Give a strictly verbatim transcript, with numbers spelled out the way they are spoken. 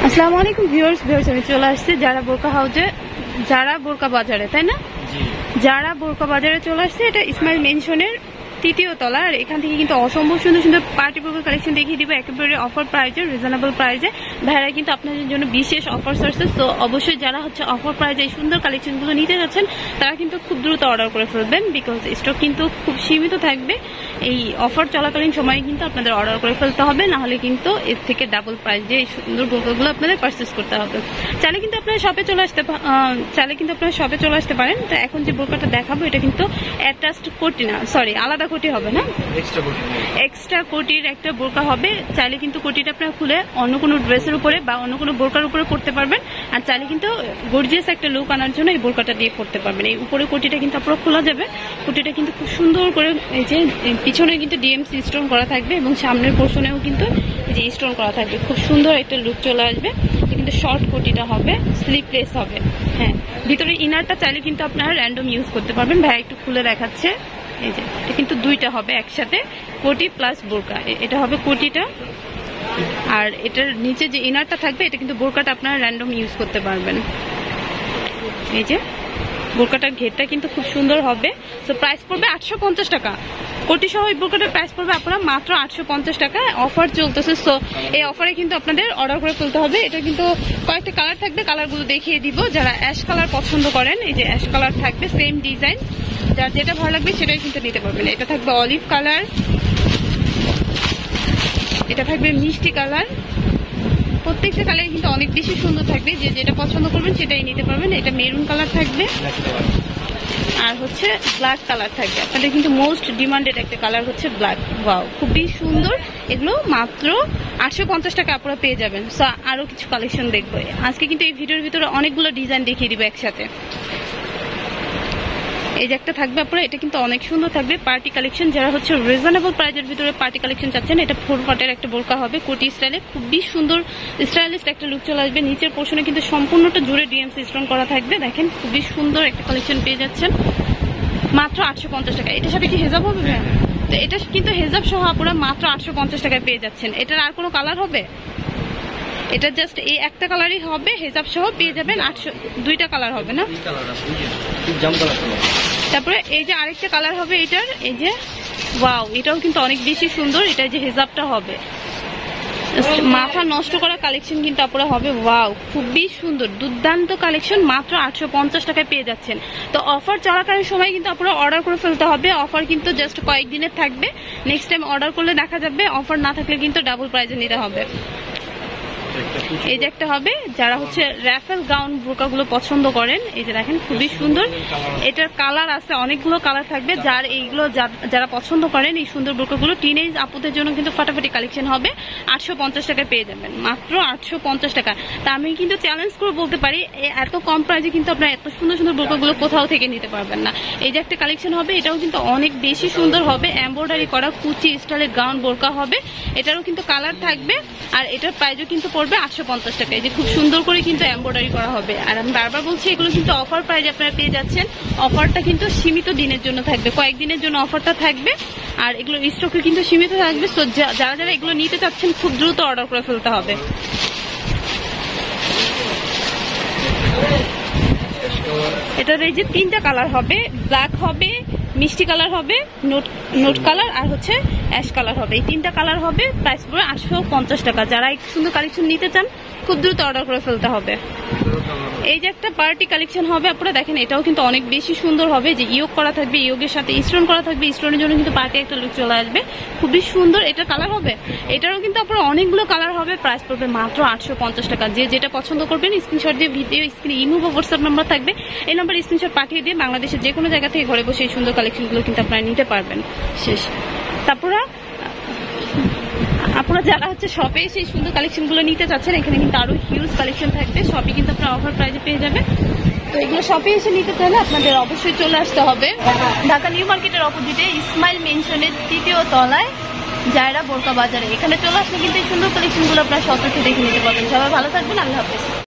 আসসালামু আলাইকুম viewers viewers আমি চলে আসছি যারা বোরকা হাউজে যারা বোরকা বাজারে, তাই না? যারা বোরকা বাজারে চলে আসছে, এটা ইসমাইল মেনশনের তৃতীয় তলা। আর এখান থেকে কিন্তু অসম্ভব সুন্দর সুন্দর পার্টি বোরকা কালেকশন দেখিয়ে দিব একেবারে অফার প্রাইজে, রিজনেবল প্রাইজে। ভাইরা কিন্তু আপনাদের জন্য বিশেষ অফার আসছে, তো অবশ্যই যারা হচ্ছে অফার প্রাইজে এই সুন্দর কালেকশনগুলো নিতে যাচ্ছেন তারা কিন্তু খুব দ্রুত অর্ডার করে ফেলবেন, বিকজ স্টক কিন্তু খুব সীমিত থাকবে। এই অফার চলাকালীন সময়ে কিন্তু আপনাদের অর্ডার করে ফেলতে হবে, না হলে কিন্তু এর থেকে ডাবল প্রাইজে এই সুন্দর বোরকাগুলো আপনাদের পারচেস করতে হবে। চাইলে কিন্তু আপনারা শপে চলে আসতে চাইলে কিন্তু আপনারা শপে চলে আসতে পারেন। তো এখন যে বোরকাটা দেখাবো এটা কিন্তু অ্যাটাচড কোটি না, সরি আলাদা কোটি হবে না, এক্সট্রা কোটির একটা বোরকা হবে। চাইলে কিন্তু কোটিটা আপনারা খুলে অন্য কোনো ড্রেসের উপরে বা অন্য কোনো বোরকার উপরে পড়তে পারবেন, আর চাইলে কিন্তু গর্জিয়াস একটা লুক আনার জন্য এই বোরকাটা দিয়ে পড়তে পারবেন। এই উপরে কোটিটা কিন্তু আপনারা খোলা যাবে, কোটিটা কিন্তু খুব সুন্দর করে এই যে পিছনে কিন্তু ডিএমসি স্টোন করা থাকবে এবং সামনের পোর্শনেও কিন্তু এই যে স্টোন করা থাকবে, খুব সুন্দর একটা লুক চলে আসবে। কিন্তু শর্ট কোটিটা হবে, স্লিপলেস হবে। হ্যাঁ, ভিতরে ইনারটা চাইলে কিন্তু আপনারা র্যান্ডম ইউজ করতে পারবেন। ভাই একটু খুলে দেখাচ্ছে, এই যে এটা কিন্তু দুইটা হবে একসাথে, কোটি প্লাস বোরকা। এটা হবে কোটিটা, আর এটার নিচে যে ইনারটা থাকবে এটা কিন্তু বোরকাটা আপনারা র্যান্ডম ইউজ করতে পারবেন। এই যে বোরকাটার ঘেরটা কিন্তু খুব সুন্দর হবে। তো প্রাইস পড়বে আটশো পঞ্চাশ টাকা। কোটি সহ এই বোরকাটার প্রাইস পড়বে আপনারা মাত্র আটশো পঞ্চাশ টাকা। অফার চলতেছে, সো এই অফারে কিন্তু আপনাদের অর্ডার করে ফেলতে হবে। এটা কিন্তু কয়েকটা কালার থাকবে, কালারগুলো দেখিয়ে দিব। যারা অ্যাশ কালার পছন্দ করেন, এই যে অ্যাশ কালার থাকবে, সেম ডিজাইন, যার যেটা ভালো লাগবে সেটাই কিন্তু নিতে পারবেন। এটা থাকবে অলিভ কালার, এটা থাকবে মিষ্টি কালার। প্রত্যেকটা কালার কিন্তু অনেক বেশি সুন্দর থাকবে, যে যেটা পছন্দ করবেন সেটাই নিতে পারবেন। এটা মেরুন কালার থাকবে, আর হচ্ছে ব্ল্যাক কালার থাকবে। আপনাদের কিন্তু মোস্ট ডিমান্ডেড একটা কালার হচ্ছে ব্ল্যাক। ওয়াও, খুবই সুন্দর। এগুলো মাত্র আটশো পঞ্চাশ টাকা আপনারা পেয়ে যাবেন। সো আরো কিছু কালেকশন দেখবো আজকে, কিন্তু এই ভিডিওর ভিতরে অনেকগুলো ডিজাইন দেখিয়ে দিব একসাথে। এই যে একটা থাকবে আপনারা, এটা কিন্তু অনেক সুন্দর থাকবে পার্টি কালেকশন। যারা হচ্ছে রিজনেবল প্রাইজের ভিতরে পার্টি কালেকশন চাচ্ছেন, এটা ফোর পার্টের একটা বোরকা হবে কোটি স্টাইলে, খুবই সুন্দর স্টাইলিশ একটা লুক চলে আসবে। নিচের পোর্শনে কিন্তু সম্পূর্ণটা জুড়ে ডিএমসি স্টোন করা থাকবে। দেখেন খুবই সুন্দর একটা কালেকশন পেয়ে যাচ্ছেন মাত্র আটশো পঞ্চাশ টাকা। এটার সাথে কি হেজাব হবে? তো এটা কিন্তু হেজাব সহ আপনারা মাত্র আটশো পঞ্চাশ টাকায় পেয়ে যাচ্ছেন। এটার আর কোনো কালার হবে? এটা জাস্ট এই একটা কালারই হবে, হেজাব সহ পেয়ে যাবেন আটশো। দুইটা কালার হবে না? তারপরে এই যে আরেকটা কালার হবে এটার, এই যে ওয়াও, এটাও কিন্তু অনেক বেশি সুন্দর। এটা যে হেজাবটা হবে, মাথা নষ্ট করা কালেকশন কিন্তু আপনারা হবে। ওয়াও, খুবই সুন্দর দুর্দান্ত কালেকশন, মাত্র আটশো পঞ্চাশ টাকায় পেয়ে যাচ্ছেন। তো অফার চলাকালীন সময় কিন্তু আপনারা অর্ডার করে ফেলতে হবে। অফার কিন্তু জাস্ট কয়েকদিনের থাকবে, নেক্সট টাইম অর্ডার করলে দেখা যাবে। অফার না থাকলে কিন্তু ডাবল প্রাইজে নিতে হবে। এই যে একটা হবে, যারা হচ্ছে র্যাফেল গাউন বোরকাগুলো পছন্দ করেন, এই যে দেখেন খুবই সুন্দর। এটার কালার আছে, অনেকগুলো কালার থাকবে। যার এইগুলো যারা পছন্দ করেন এই সুন্দর বোরকাগুলো, টিনেজ আপুদের জন্য কিন্তু ফাটাফাটি কালেকশন হবে। আটশো পঞ্চাশ টাকায় পেয়ে যাবেন, মাত্র আটশো পঞ্চাশ টাকা। তা আমি কিন্তু চ্যালেঞ্জ করে বলতে পারি, এত কম প্রাইসে কিন্তু আপনারা এত সুন্দর সুন্দর বোরকাগুলো কোথাও থেকে নিতে পারবেন না। এই যে একটা কালেকশন হবে, এটাও কিন্তু অনেক বেশি সুন্দর হবে, এমব্রয়ডারি করা কুচি স্টাইলের গাউন বোরকা হবে। এটারও কিন্তু কালার থাকবে, আর এটার প্রাইসও কিন্তু পড়বে আটশো পঞ্চাশ টাকা। এই যে খুব সুন্দর করে কিন্তু এমব্রয়ডারি করা হবে। আর আমি বারবার বলছি, এগুলো কিন্তু অফার প্রাইস আপনারা পেয়ে যাচ্ছেন। অফারটা কিন্তু সীমিত দিনের জন্য থাকবে, কয়েকদিনের জন্য অফারটা থাকবে, আর এগুলো স্টকে কিন্তু সীমিত থাকবে। সো যারা যারা এগুলো নিতে চাচ্ছেন খুব দ্রুত অর্ডার করে ফেলতে হবে। এটার এই যে তিনটা কালার হবে, ব্ল্যাক হবে, মিষ্টি কালার হবে, নোট নোট কালার, আর হচ্ছে অ্যাশ কালার হবে। এই তিনটা কালার হবে, প্রাইস পড়বে আটশো পঞ্চাশ টাকা। যারা এক সুন্দর কালেকশন নিতে চান খুব দ্রুত অর্ডার করে ফেলতে হবে। এই যে একটা পার্টি কালেকশন হবে আপনারা দেখেন, এটাও কিন্তু অনেক বেশি সুন্দর হবে। যে ইয়োগ করা থাকবে, ইয়োগের সাথে স্টোন করা থাকবে, স্টোনের জন্য কিন্তু পার্টি একটা লুক চলে আসবে, খুবই সুন্দর। এটা কালার হবে, এটারও কিন্তু আপনারা অনেকগুলো কালার হবে। প্রাইস পড়বে মাত্র আটশো পঞ্চাশ টাকা। যে যেটা পছন্দ করবেন স্ক্রিনশট দিয়ে ভিডিও স্ক্রিনে ইমো বা হোয়াটসঅ্যাপ নাম্বার থাকবে, এই নাম্বার স্ক্রিনশট পাঠিয়ে দিয়ে বাংলাদেশের যে কোনো জায়গা থেকে ঘরে বসে এই সুন্দর কালেকশনগুলো কিন্তু আপনারা নিতে পারবেন। শেষ। তারপরে আপনারা যারা হচ্ছে শপে এসে সুন্দর কালেকশনগুলো নিতে চাচ্ছেন, এখানে কিন্তু আরো হিউজ কালেকশন থাকবে। শপে কিন্তু আপনারা অফার প্রাইজে পেয়ে যাবেন। তো এগুলো শপে এসে নিতে চাইলে আপনাদের অবশ্যই চলে আসতে হবে ঢাকা নিউ মার্কেটের অপোজিটে ইসমাইল মেনশনের তৃতীয় তলায় জায়রা বোরকা বাজারে। এখানে চলে আসলে কিন্তু এই সুন্দর কালেকশনগুলো আপনারা শপে দেখে নিতে পারবেন। সবাই ভালো থাকবেন, আল্লাহ হাফেজ।